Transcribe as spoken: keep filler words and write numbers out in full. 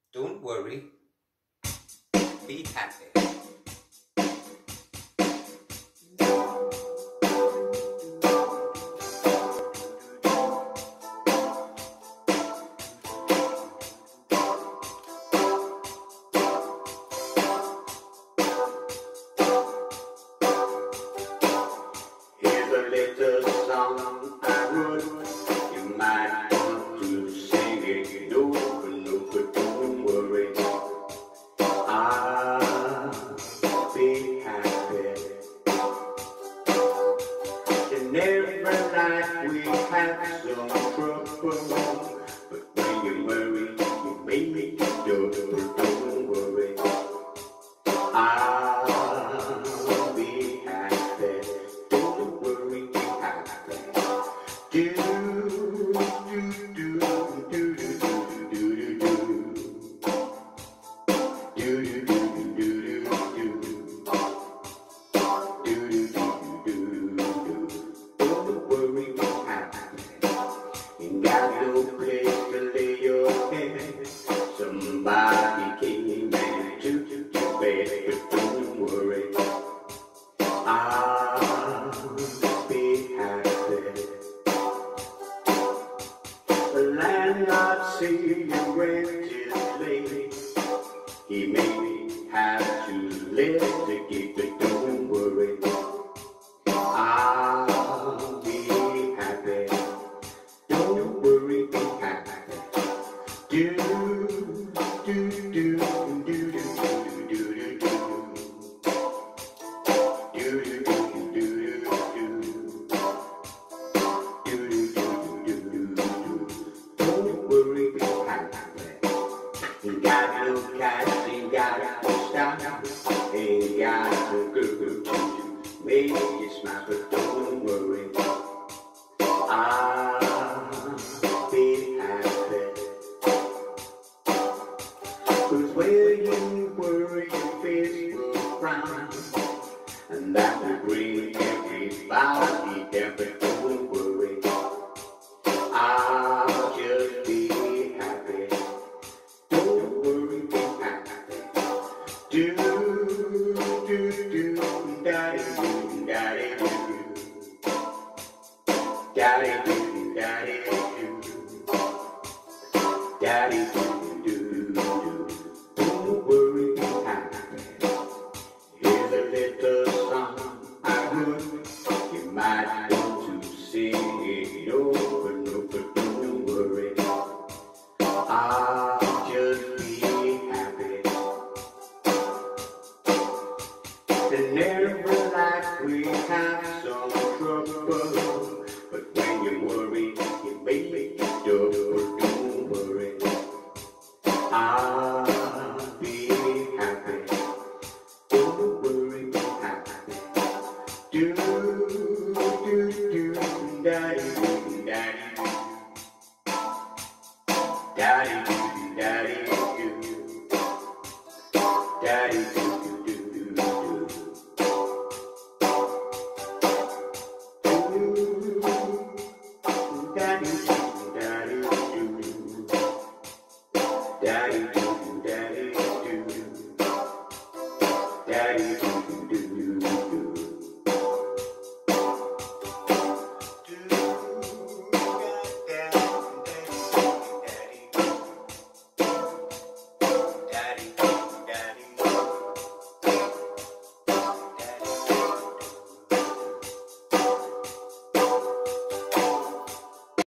Don't worry, be happy. Here's a little song I wrote. You might want to sing it. No, no, but don't worry. I'll be happy. In every life we have some trouble, but when you worry, you make me do. Don't worry. I'll be happy. Don't worry, be happy. Do, do, do, do, do, do, do, do, do. Do, do, do, do, do, do. Do, do, do, do, do. Don't worry, be happy. Ain't got no place to lay your head. Somebody came and took your bed, but don't worry. I'll be happy. The landlord say your rent is late. He may have to lift the gate, but don't worry. I'll be happy. Don't worry, be happy. Do, do, do, do, do, do, do, do, do, do. Do, do, do, do, do, do. Do, do, do, do, do, do. Don't worry, be happy. Ain't got no cash, ain't got no style, ain't got no girl to make you smile, but don't worry. I'll be happy. 'Cause when you worry, your face will frown, and that will bring everybody down, but don't worry. I'll just be happy. Don't worry, be happy. Do, do, do, daddy, do, daddy, do. Daddy, do, daddy, do. Daddy, do, do, do. Don't worry, be happy. Here's a little song I wrote. You might want to sing it over and over, but don't worry. I'll just be happy. In every life we have some trouble, but when you worry, you make me double. Don't worry. I'll be happy. Don't worry, be happy. Do, do, do, daddy, do, daddy, do. Daddy, do, daddy, do. Daddy, do, do, do, do. Do, daddy, do, daddy, do. Daddy, do.